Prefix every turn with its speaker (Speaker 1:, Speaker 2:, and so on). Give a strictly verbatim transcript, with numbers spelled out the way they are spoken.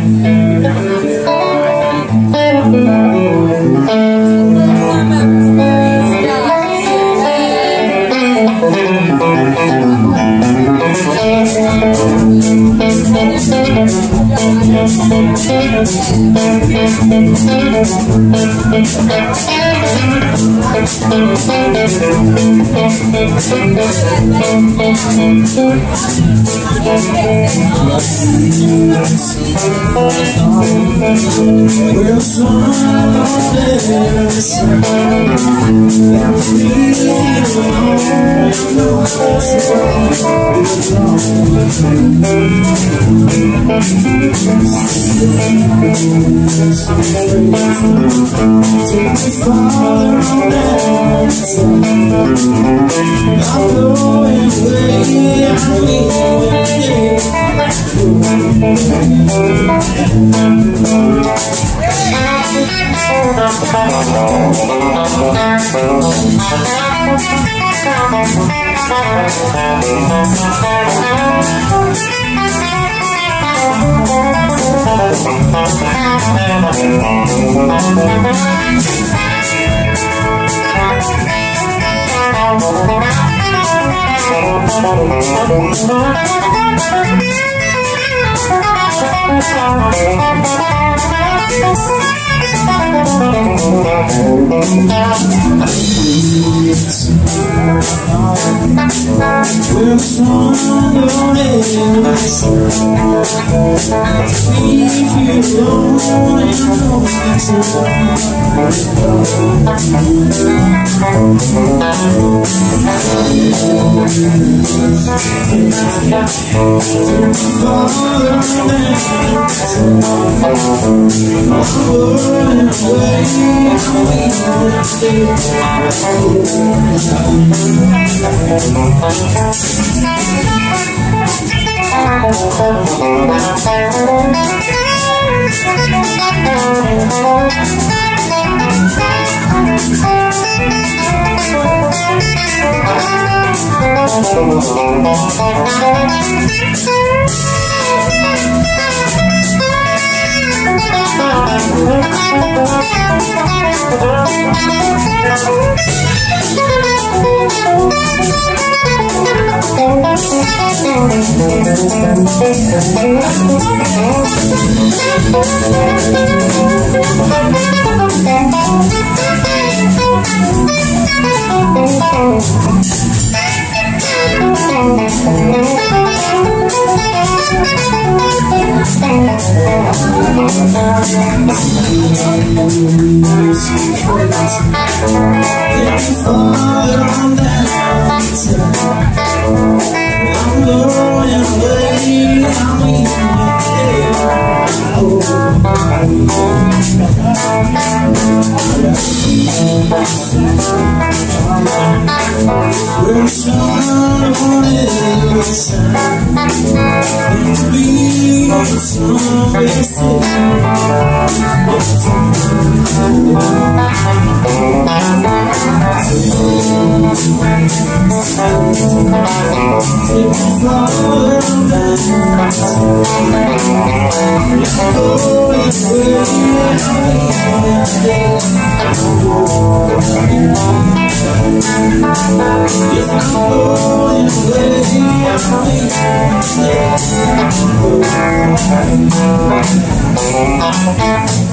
Speaker 1: We'll swallow this. I'm feeling alone. No house take me farther on that side. I'm going away. I'm leaving. We're swallowed in the sun. Leave you alone and know it's we're swallowed in the sun. It'll be somewhere safe. Take me farther than yes, I'm going away.